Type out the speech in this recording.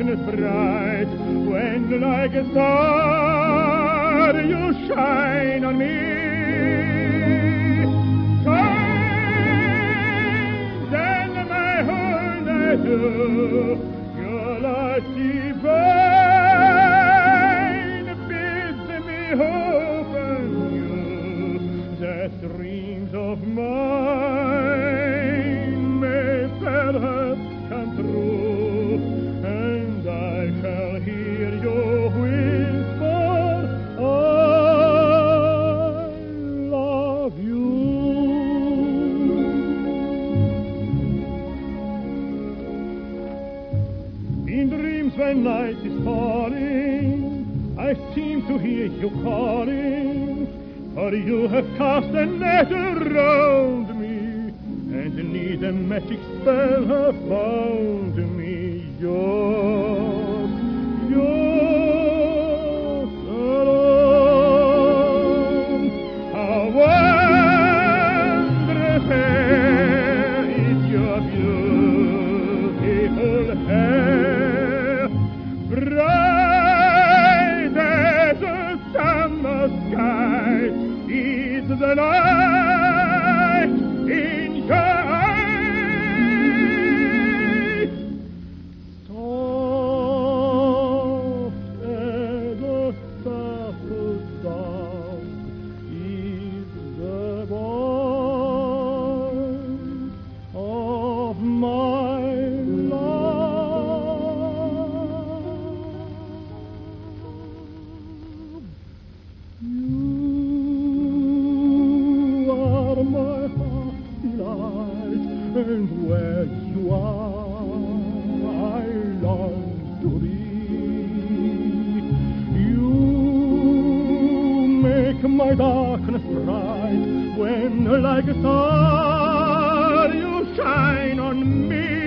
darkness bright, when like a star you shine on me. Shine, then my whole night through, your light divine bids me hope anew that dreams of mine may perhaps come true, and I shall hear your whisper, I love you. In dreams when night is falling, I seem to hear you calling, for you have cast a net around me, and neath a magic spell have bound me. Yours alone. How wondrous fair is your beautiful hair, bright as a summer sky is the light in your eyes. Soft as a startled dove is the voice of my love. You are my heart's delight, and where you are, I long to be. You make my darkness bright, when like a star you shine on me.